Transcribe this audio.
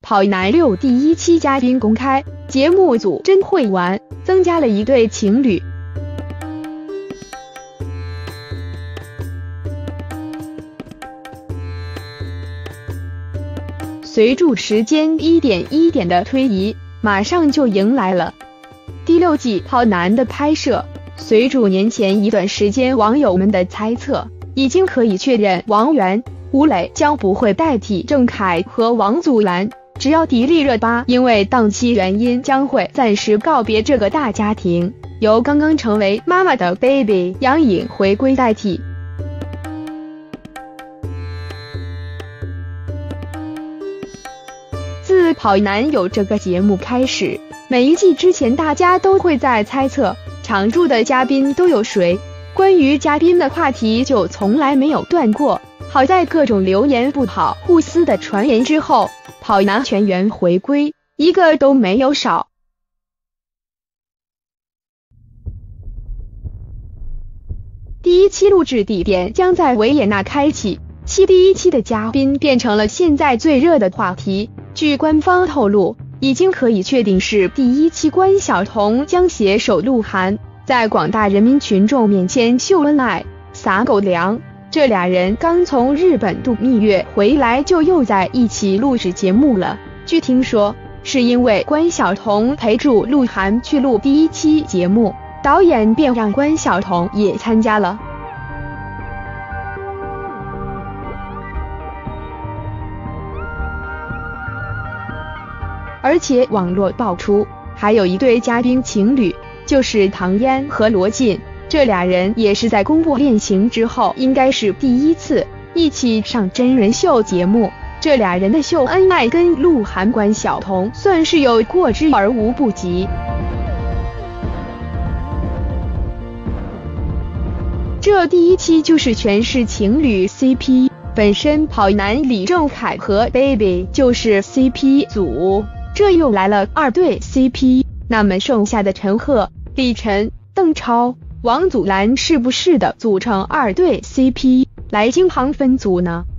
跑男6第一期嘉宾公开，节目组真会玩，增加了一对情侣。随着时间一点一点的推移，马上就迎来了第6季跑男的拍摄。随着年前一段时间网友们的猜测，已经可以确认王源、吴磊将不会代替郑恺和王祖蓝，只要迪丽热巴因为档期原因将会暂时告别这个大家庭，由刚刚成为妈妈的 baby 杨颖回归代替。自跑男有这个节目开始，每一季之前大家都会在猜测常驻的嘉宾都有谁，关于嘉宾的话题就从来没有断过。好在各种流言不好互撕的传言之后，跑男全员回归，一个都没有少。第一期录制地点将在维也纳开启，第一期的嘉宾变成了现在最热的话题。据官方透露，已经可以确定是第一期关晓彤将携手鹿晗，在广大人民群众面前秀恩爱、撒狗粮。这俩人刚从日本度蜜月回来，就又在一起录制节目了。据听说，是因为关晓彤陪住鹿晗去录第一期节目，导演便让关晓彤也参加了。而且网络爆出还有一对嘉宾情侣，就是唐嫣和罗晋，这俩人也是在公布恋情之后，应该是第一次一起上真人秀节目。这俩人的秀恩爱跟鹿晗、关晓彤算是有过之而无不及。这第一期就是全是情侣 CP， 本身跑男李正恺和 baby 就是 CP 组，这又来了2对 CP， 那么剩下的陈赫、李晨、邓超、王祖蓝是不是的组成2对 CP 来京杭分组呢？